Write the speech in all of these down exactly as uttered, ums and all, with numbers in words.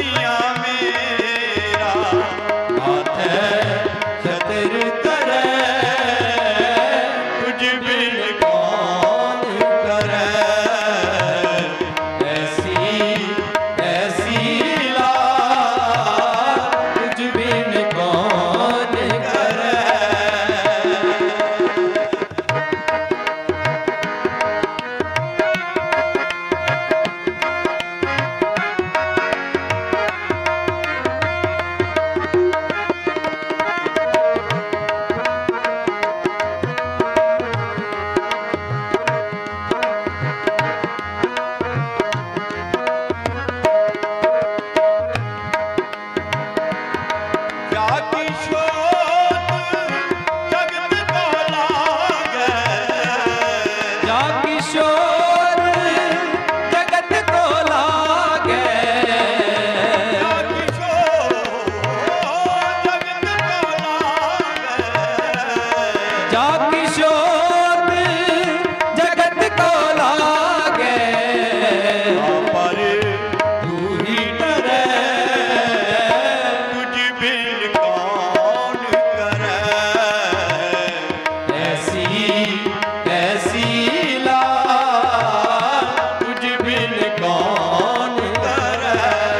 सैया मेरा माथे छतर करे तुझ बिन कौन करे ऐसी ऐसी लाज तुझ बिन कौन करे। जाकी शोध जगत को लागे जाकी शोर जगत को लागे जाकी शोध जगत को लागे जाकी शोर जगत को लागे पर तू ही डरे तुझ बिन कौन करे ऐसी ऐसी लाज तुझ बिन कौन करे।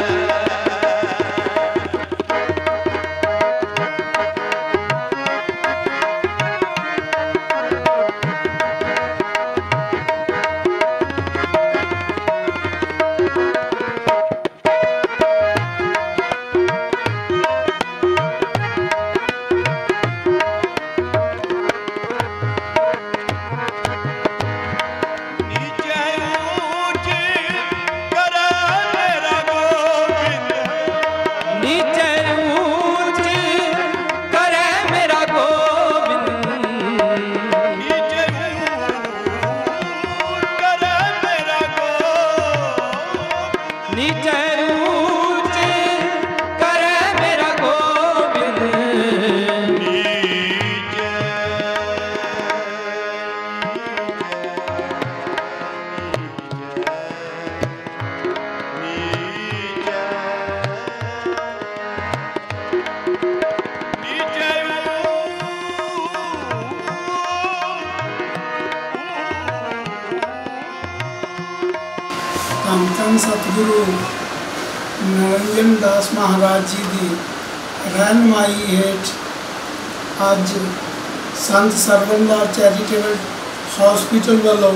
नीचे ऊंच करे मेरा गोविंद नीचे ऊंच करे मेरा गोविंद नीचे ऊंच करे मेरा गोविंद नीचे ऊंच करे मेरा गोविंद ਧੰਨ ਧੰਨ ਸਤਿਗੁਰੂ ਨਰਿੰਦਰ ਦਾਸ ਮਹਾਰਾਜ ਜੀ ਦੀ ਰਹਿਨਮਾਈ ਹੇਠ ਅੱਜ ਸੰਤ ਸਰਵਨਦਾਸ ਚੈਰੀਟੇਬਲ ਹਸਪੀਟਲ ਵੱਲੋਂ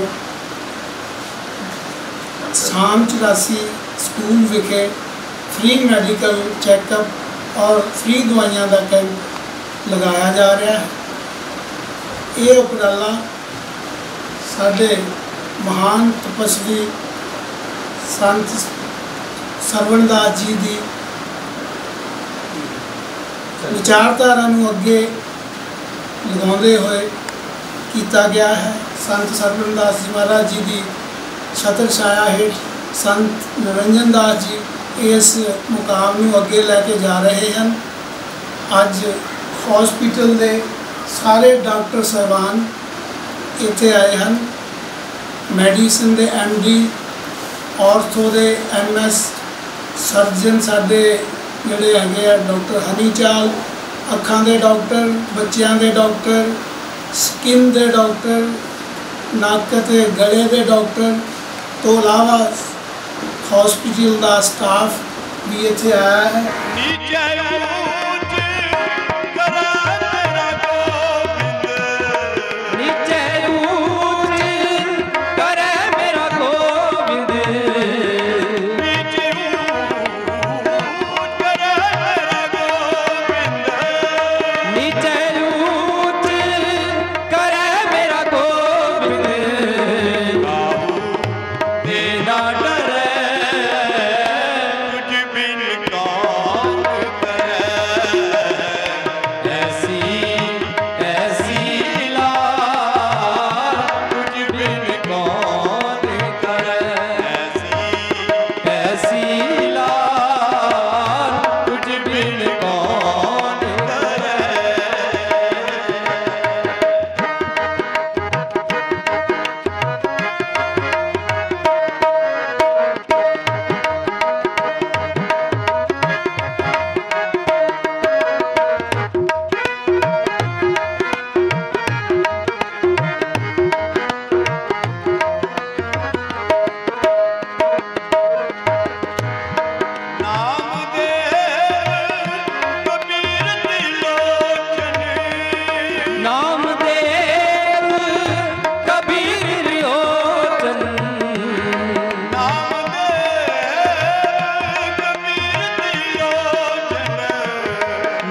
ਸ਼ਾਮ ਚੁਰਾਸੀ ਸਕੂਲ ਵਿਖੇ ਫ੍ਰੀ ਮੈਡੀਕਲ ਚੈੱਕਅਪ ਔਰ ਫ੍ਰੀ ਦਵਾਈਆਂ ਦਾ ਕੈਂਪ ਲਗਾਇਆ ਜਾ ਰਿਹਾ ਹੈ। ਇਹ ਉਪਰਾਲਾ ਸਾਡੇ ਮਹਾਨ ਤਪਸਵੀ संत ਸਰਵਨਦਾਸ ਜੀ ਦੀ ਵਿਚਾਰਧਾਰਾ ਨੂੰ ਅੱਗੇ ਲਗਾਉਂਦੇ ਹੋਏ ਕੀਤਾ ਗਿਆ ਹੈ। ਸੰਤ ਸਰਵਨਦਾਸ ਜੀ ਮਹਾਰਾਜ ਜੀ ਦੀ ਛਤਰ ਛਾਇਆ ਹੇਠ ਸੰਤ ਨਿਰੰਜਨ ਦਾਸ ਜੀ ਇਸ ਮੁਕਾਮ ਨੂੰ ਅੱਗੇ ਲੈ ਕੇ ਜਾ ਰਹੇ ਹਨ। ਅੱਜ ਹਸਪੀਟਲ ਦੇ ਸਾਰੇ ਡਾਕਟਰ ਸਾਹਿਬਾਨ ਇੱਥੇ ਆਏ ਹਨ। ਮੈਡੀਸਨ ਦੇ ਐਮ ਡੀ ਔਰਥੋ ਦੇ ਐਮ ਐਸ ਸਰਜਨ ਸਾਡੇ ਜਿਹੜੇ ਹੈਗੇ ਆ ਡਾਕਟਰ ਹਨੀ ਚਾਲ, ਅੱਖਾਂ ਦੇ ਡਾਕਟਰ, ਬੱਚਿਆਂ ਦੇ ਡਾਕਟਰ, ਸਕਿਨ ਦੇ ਡਾਕਟਰ, ਨੱਕ ਅਤੇ ਗਲੇ ਦੇ ਡਾਕਟਰ ਤੋਂ ਇਲਾਵਾ ਹਸਪੀਟਲ ਦਾ ਸਟਾਫ ਵੀ ਇੱਥੇ ਆਇਆ ਹੈ। नीचे ऊंच करे मेरा गोविंद नीचे ऊंच करे मेरा गोविंद नीचे ऊंच करे मेरा गोविंद नीचे ऊंच करे मेरा गोविंद बाबू देना डरे तुझ बिन कौन करे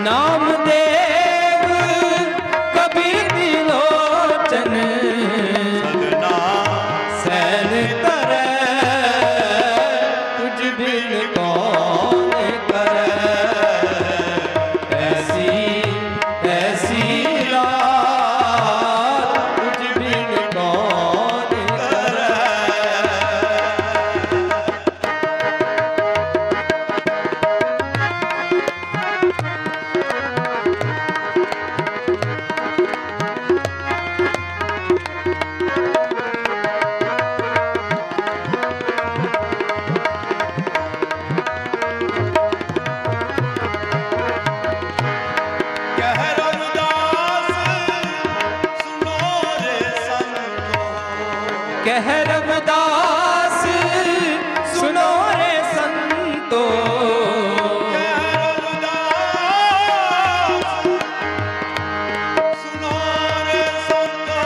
नामदेव कबीर दी लोचन सगना सैन करे तुझ बिन कौन करे ऐसी ऐसी रात तुझ बिन कौन करे। कह रविदास सुनो रे संतो कह रविदास सुनो रे संतो कह रविदास सुनो रे संतो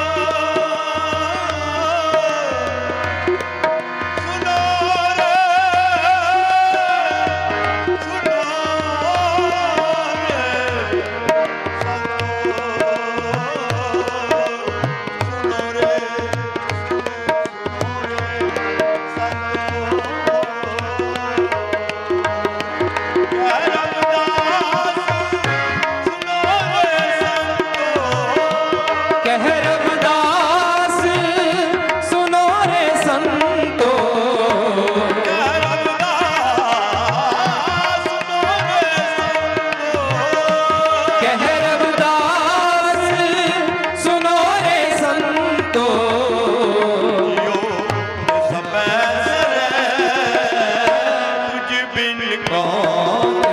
सुनो रे सुनो कह रविदास सुनो रे संतो कह रविदास सुनो रे संतो तुझ बिन कौन